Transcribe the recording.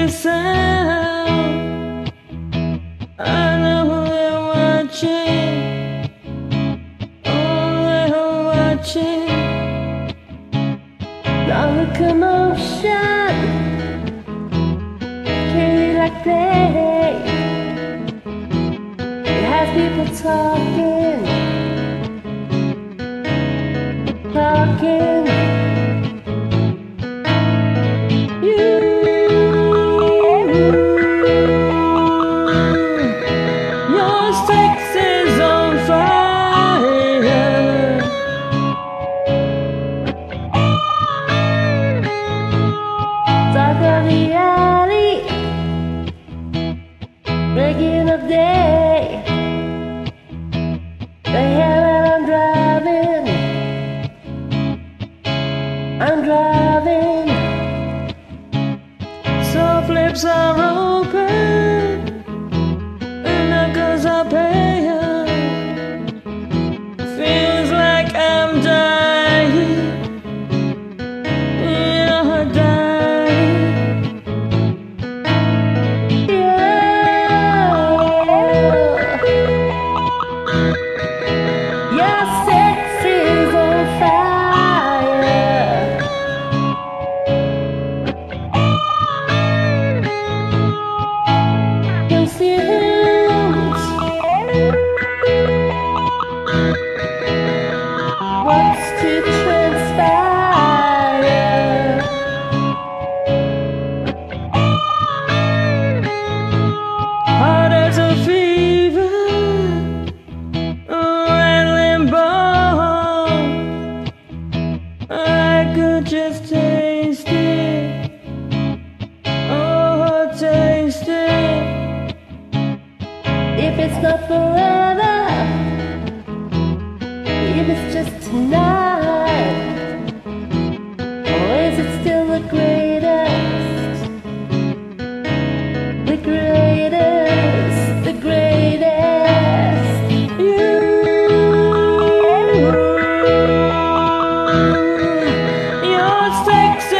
sound. I know they're watching. Oh, they're watching. Now the commotion, carry like play. It has people talking, talking. Your sex is on fire. Dark of the alley, breaking of day. The hell that I'm driving. So flips are open, and knuckles are paying. Feels like I'm dying. You're dying. Your sex is on fire. Consumed. What's to transpire? Hard as a fever, rattling bone. I could just taste it. Oh, taste it. If it's not forever, if it's just tonight, or is it still the greatest? The greatest, the greatest. Your sex